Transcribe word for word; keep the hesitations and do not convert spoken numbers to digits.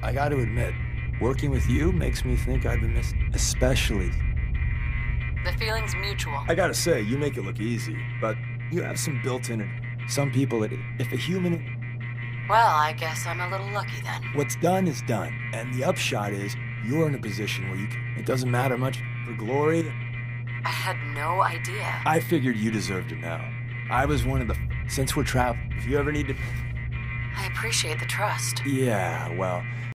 I gotta admit, working with you makes me think I've been missing, especially. The feeling's mutual. I gotta say, you make it look easy, but you have some built-in. Some people, it, if a human. Well, I guess I'm a little lucky then. What's done is done, and the upshot is you're in a position where you can. It doesn't matter much for glory. I had no idea. I figured you deserved to know. I was one of the. Since we're traveling, if you ever need to. I appreciate the trust. Yeah, well.